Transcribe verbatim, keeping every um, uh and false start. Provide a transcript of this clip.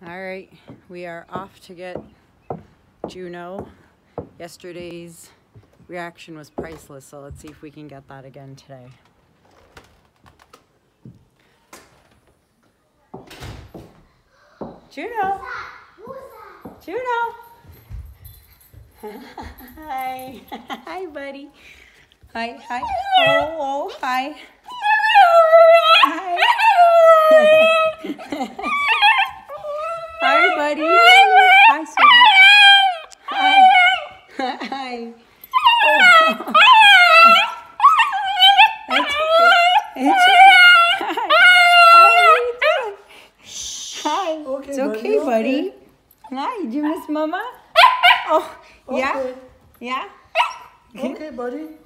All right, we are off to get Juno. Yesterday's reaction was priceless, so let's see if we can get that again today. Juno! Juno! Hi. Hi, buddy. Hi, hi. Oh, oh, hi. Hi. Hi, buddy. Hi, sweetheart. Hi. Hi. Oh. It's okay. It's okay. Hi. Hi. Okay, It's okay, buddy. buddy. Okay. Hi. Did you miss Mama? Oh, yeah? Okay. Yeah? Okay, buddy.